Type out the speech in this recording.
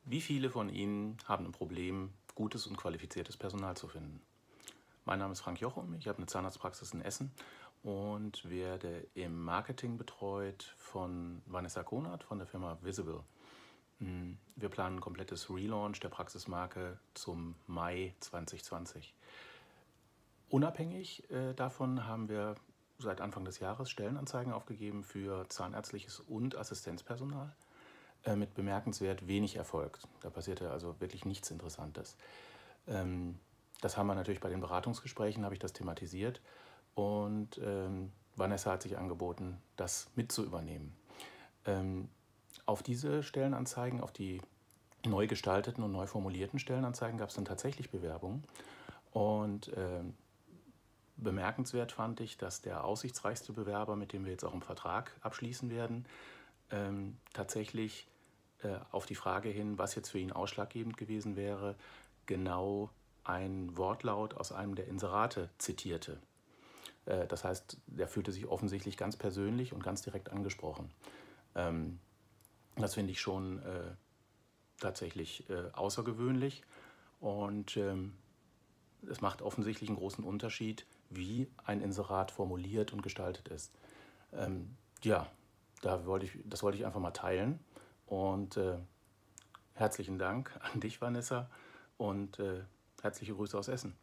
Wie viele von Ihnen haben ein Problem, gutes und qualifiziertes Personal zu finden? Mein Name ist Frank Jochum, ich habe eine Zahnarztpraxis in Essen und werde im Marketing betreut von Vanessa Konert von der Firma Visible. Wir planen ein komplettes Relaunch der Praxismarke zum Mai 2020. Unabhängig davon haben wir seit Anfang des Jahres Stellenanzeigen aufgegeben für zahnärztliches und Assistenzpersonal mit bemerkenswert wenig Erfolg. Da passierte also wirklich nichts Interessantes. Das haben wir natürlich bei den Beratungsgesprächen, habe ich das thematisiert und Vanessa hat sich angeboten, das mit zu übernehmen. Auf diese Stellenanzeigen, auf die neu gestalteten und neu formulierten Stellenanzeigen gab es dann tatsächlich Bewerbungen und bemerkenswert fand ich, dass der aussichtsreichste Bewerber, mit dem wir jetzt auch einen Vertrag abschließen werden, tatsächlich auf die Frage hin, was jetzt für ihn ausschlaggebend gewesen wäre, genau ein Wortlaut aus einem der Inserate zitierte. Das heißt, der fühlte sich offensichtlich ganz persönlich und ganz direkt angesprochen. Das finde ich schon tatsächlich außergewöhnlich und es macht offensichtlich einen großen Unterschied, wie ein Inserat formuliert und gestaltet ist. Ja, das wollte ich einfach mal teilen und herzlichen Dank an dich, Vanessa, und herzliche Grüße aus Essen.